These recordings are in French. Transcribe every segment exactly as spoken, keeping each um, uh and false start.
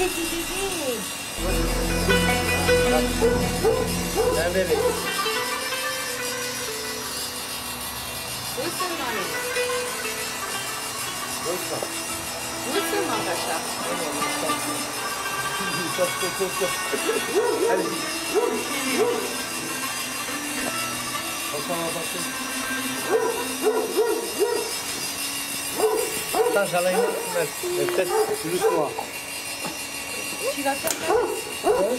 petit bébé. C'est un bébé. Doucement, Lulu. Doucement. Doucement, Pacha. Allez. Encore, encore. Attends, j'en ai une autre femelle. Mais peut-être juste moi. Tu vas faire ça? Ouais.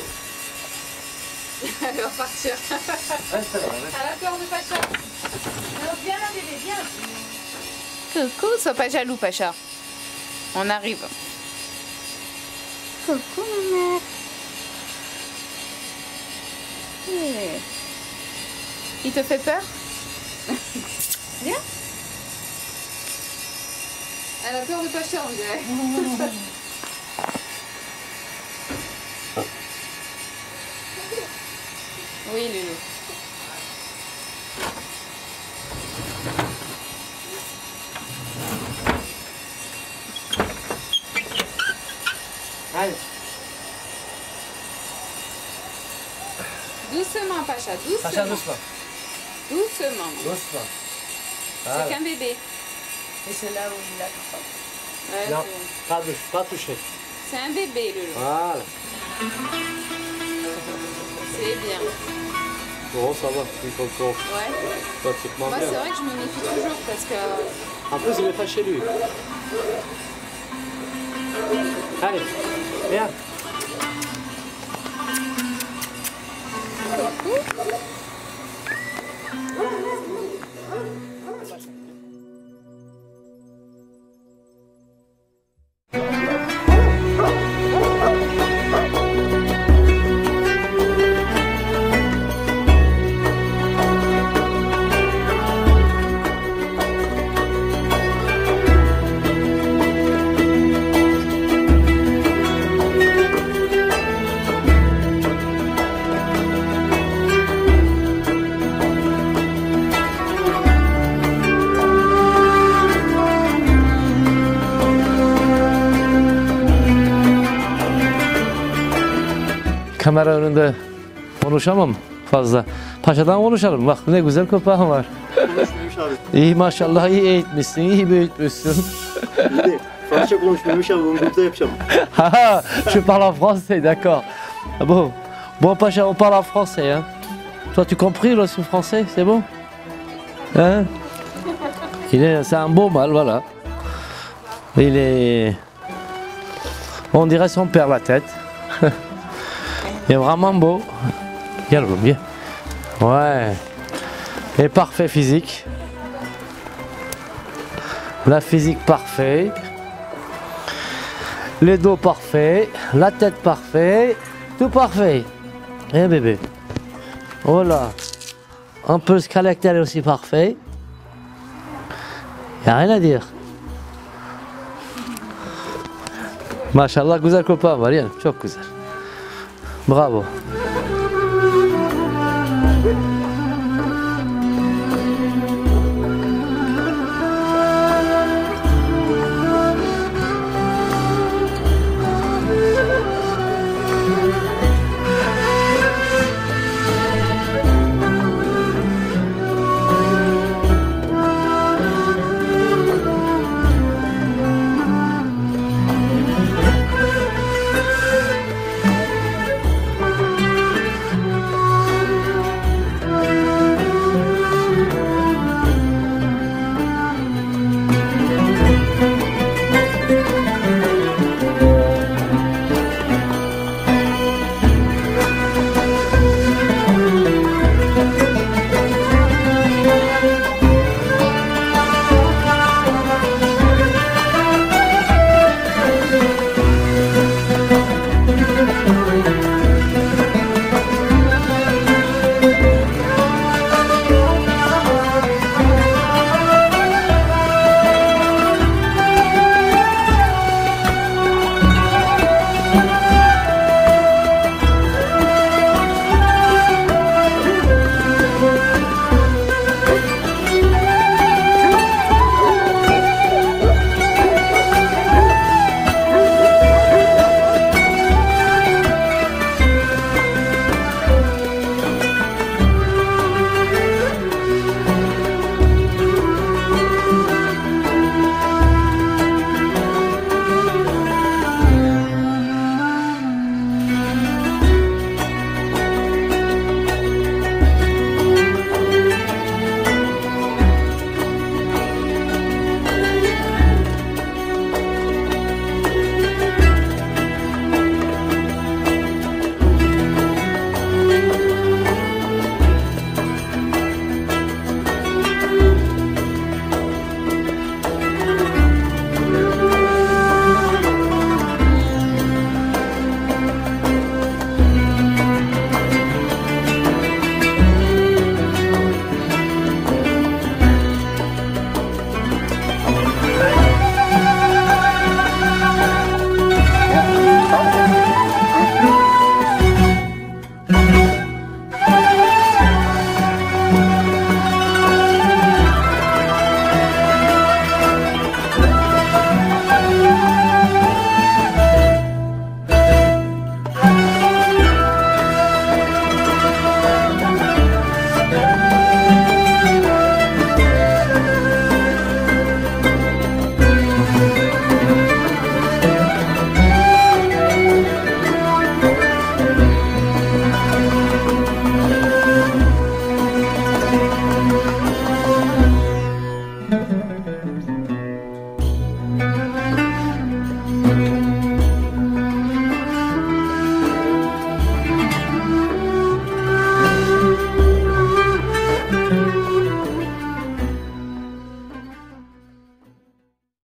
Elle va partir. Reste là, reste. Elle a peur de Pacha. Alors viens là bébé, viens. Coucou, sois pas jaloux, Pacha. On arrive. Coucou, maman. Yeah. Il te fait peur? Viens. Elle a peur de Pacha, on dirait. Oui, Loulou. Allez. Doucement, Pacha, doucement. Pacha, doucement. Doucement. Doucement. C'est qu'un bébé. Et c'est là où il a Ouais, Non, c'est- pas, de, pas toucher. c'est un bébé, Loulou. Voilà. C'est bien. Bon, ça va, il faut encore Ouais. pratiquement Moi, bien. c'est vrai que je me méfie toujours parce que. En plus, il est pas chez lui. Allez, viens. Kamera önünde konuşamam fazla. Paşadan konuşalım. Bak ne güzel köpeğin var. Konuşmuyormuş abi. İyi maşallah, iyi eğitmişsin, iyi büyütmüşsün. İyi de Fransızca konuşmuyormuş abi. Onu burada yapacağım. Ah, tu parles en français, d'accord. Bon, bon Pacha, on parle en français. Hein. Toi, tu compris le français, c'est bon? Hein? Il est, c'est un beau mâle, voilà. Il est, on dirait son père la tête. Il est vraiment beau. Viens, viens. Ouais. Et parfait physique. La physique parfait. Les dos parfaits. La tête parfaite. Tout parfait. Eh bébé. Voilà. Un peu ce caractère est aussi parfait. Il n'y a rien à dire. Maşallah güzel köpeğin var ya. Çok güzel. Bravo.